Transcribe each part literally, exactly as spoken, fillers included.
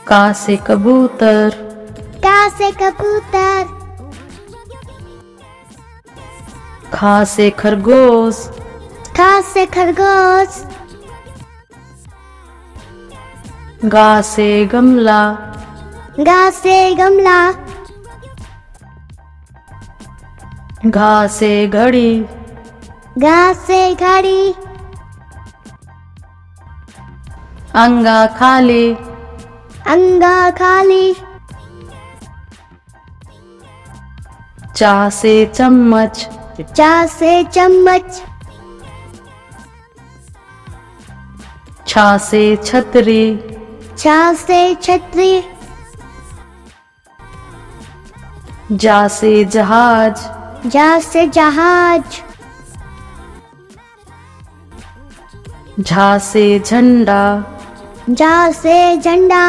का से कबूतर, का से कबूतर। खा से खरगोश, खा से खरगोश। गा से गमला, गा से गमला। घा से घड़ी, गा से घड़ी। अंगा खाली, अंगा खाली। चा से चम्मच, चा से चम्मच। छा से छतरी, छा से छतरी। जा से जहाज, जा से जहाज। झा से झंडा, जा से झंडा।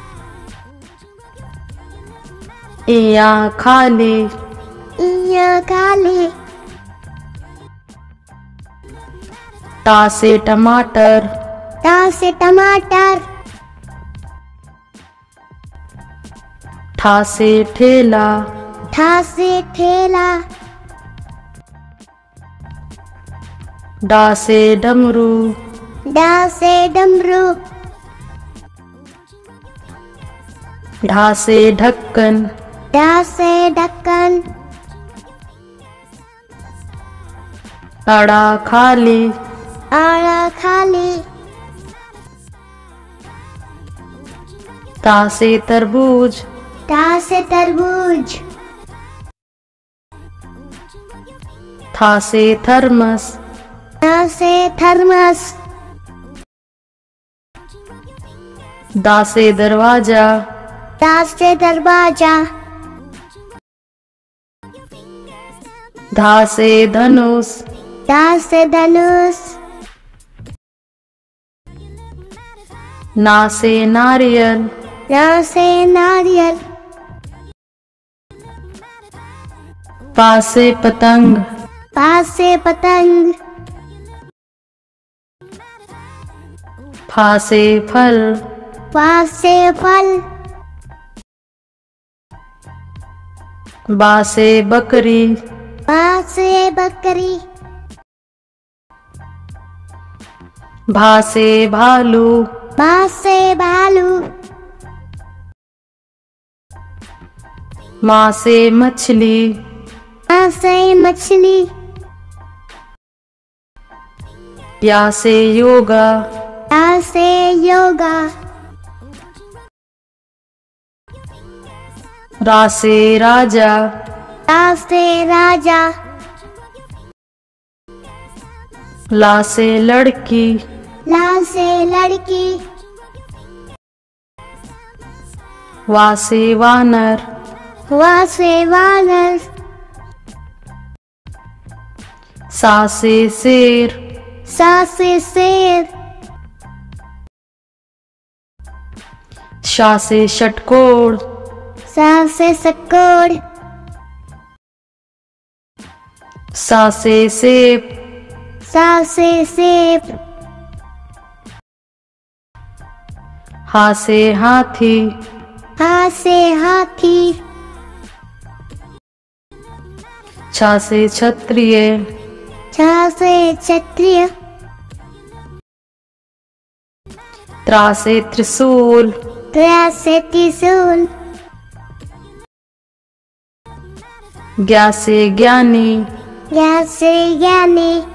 इया खाली, इया खाली। टा से टमाटर, टा से टमाटर। ठा से ठेला, ठा से ठेला। डा से डमरू, डा से डमरू। ढा से ढक्कन, डा से ढक्कन। अड़ा खाली, आड़ा खाली। ता से तरबूज, ता से तरबूज। था से थर्मस, ता से थर्मस। दा से दरवाजा, दा से दरवाजा। धा से धनुष, दा से धनुष। ना से नारियल, ना से नारियल। पा से पतंग, पा से पतंग। फा से फल, फा से फल। बा से बकरी, बा से बकरी। भा से भालू, बा से भालू। माँ से मछली, माँ से मछली। या से योगा, या से योगा। रा से राजा, रा से राजा। ला से लड़की, ला से लड़की। वा से वानर, वा से वानर। सा से शेर, सा से शेर। शा से षटकोण, सा से षटकोण। सा से सेब, सा से सेब। हा से हाथी, हा से हाथी। छा से क्षत्रिय, छा से क्षत्रिय। त्रा से त्रिशूल, त्रा से त्रिशूल। ज्ञा से ज्ञानी, ज्ञा से ज्ञानी।